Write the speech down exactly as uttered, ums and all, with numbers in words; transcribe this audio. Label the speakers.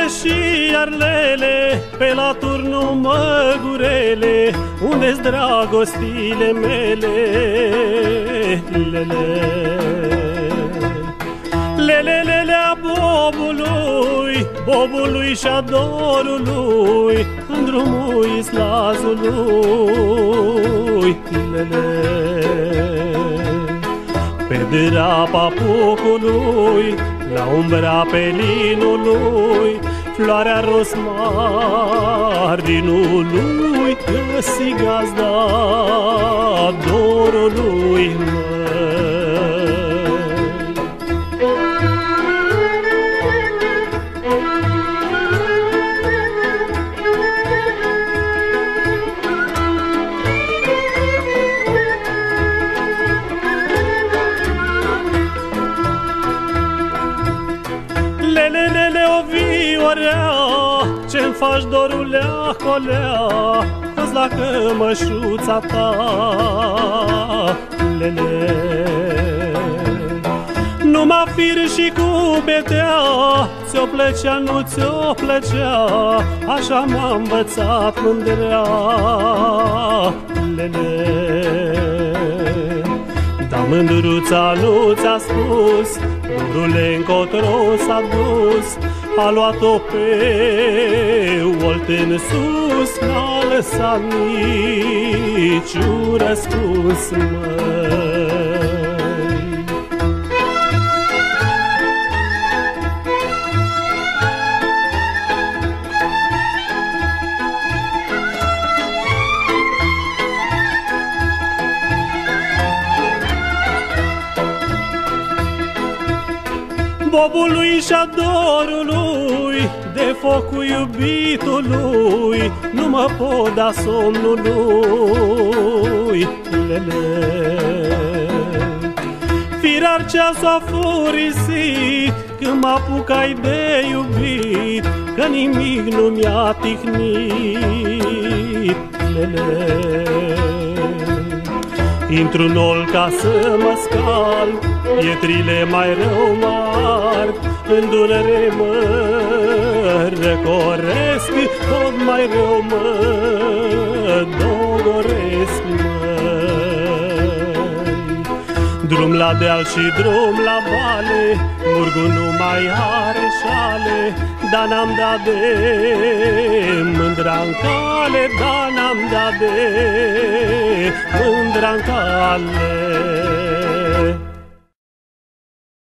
Speaker 1: și iarlele, pe la turnul Măgurele, unde-s dragostile mele. Lele, lele, lelea bobului, bobului și-a dorului, în drumul Islazului. Lele, pe drapa pucului, la umbra pelinului, floarea rosmarinului, găsi gazda dorului măi. Lele, lele, o viorea, ce-mi faci dorulea, colea, cos la cămășuța ta. Lele, numai fir și cu betea, ți-o plăcea, nu ți-o plăcea, așa m-a învățat mândrea. Lele, dar mândruța nu ți-a spus, dorule încotro s-a dus, a luat-o pe olt în sus, n-a lăsat niciun răspuns, măi. Bobului și-a dorului, de focul iubitului, nu mă pot da somnului. Lele, firar ceasul-a furisit, când m-apucai de iubit, că nimic nu mi-a tihnit. Lele, intru-n ol ca să mă scalp, pietrile mai rău mari, în Dunăre mă răcoresc, tot mai rău mă dogoresc, măi. Drum la deal și drum la vale, murgul nu mai are șale, dar n-am dat de mândra-n cale, dar n-am dat de mândra-n cale.